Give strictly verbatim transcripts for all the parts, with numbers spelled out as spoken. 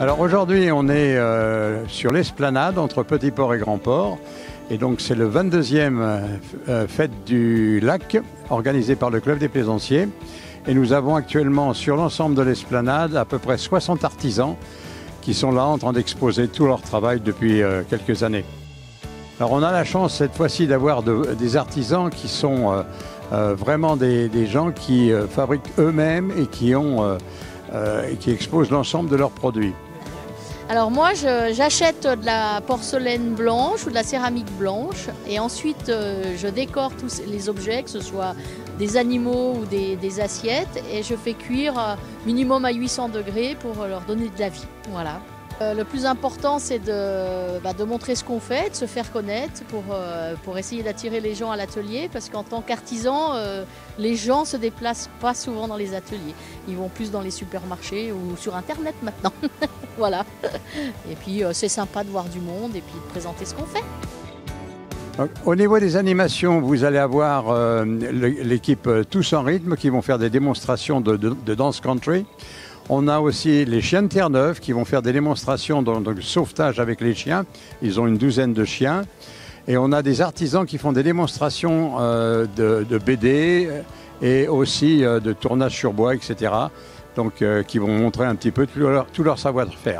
Alors aujourd'hui, on est euh, sur l'esplanade entre Petit Port et Grand Port. Et donc c'est le vingt-deuxième euh, fête du lac organisé par le Club des Plaisanciers. Et nous avons actuellement sur l'ensemble de l'esplanade à peu près soixante artisans qui sont là en train d'exposer tout leur travail depuis euh, quelques années. Alors on a la chance cette fois-ci d'avoir de, des artisans qui sont euh, euh, vraiment des, des gens qui euh, fabriquent eux-mêmes et qui, ont, euh, euh, et qui exposent l'ensemble de leurs produits. Alors moi, j'achète de la porcelaine blanche ou de la céramique blanche et ensuite euh, je décore tous les objets, que ce soit des animaux ou des, des assiettes, et je fais cuire euh, minimum à huit cents degrés pour leur donner de la vie. Voilà. Euh, le plus important, c'est de, bah, de montrer ce qu'on fait, de se faire connaître pour, euh, pour essayer d'attirer les gens à l'atelier, parce qu'en tant qu'artisan, euh, les gens ne se déplacent pas souvent dans les ateliers. Ils vont plus dans les supermarchés ou sur Internet maintenant. Voilà. Et puis, euh, c'est sympa de voir du monde et puis de présenter ce qu'on fait. Donc, au niveau des animations, vous allez avoir euh, l'équipe Tous en rythme qui vont faire des démonstrations de, de, de danse country. On a aussi les chiens de Terre-Neuve qui vont faire des démonstrations de, de sauvetage avec les chiens. Ils ont une douzaine de chiens. Et on a des artisans qui font des démonstrations euh, de, de B D et aussi euh, de tournage sur bois, et cetera. Donc euh, qui vont montrer un petit peu tout leur, tout leur savoir-faire.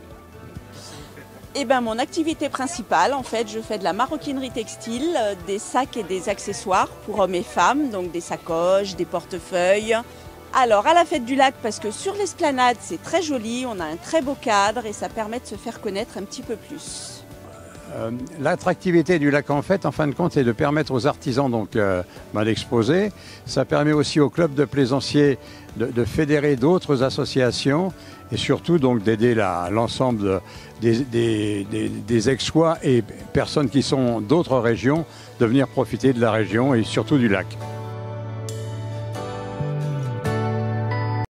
Eh ben, mon activité principale, en fait, je fais de la maroquinerie textile, des sacs et des accessoires pour hommes et femmes, donc des sacoches, des portefeuilles. Alors, à la fête du lac, parce que sur l'esplanade, c'est très joli, on a un très beau cadre et ça permet de se faire connaître un petit peu plus. Euh, L'attractivité du lac en fait, en fin de compte, c'est de permettre aux artisans donc euh, bah, d'exposer. Ça permet aussi au club de plaisanciers de, de fédérer d'autres associations et surtout donc d'aider l'ensemble des, des, des, des ex-sois et personnes qui sont d'autres régions de venir profiter de la région et surtout du lac.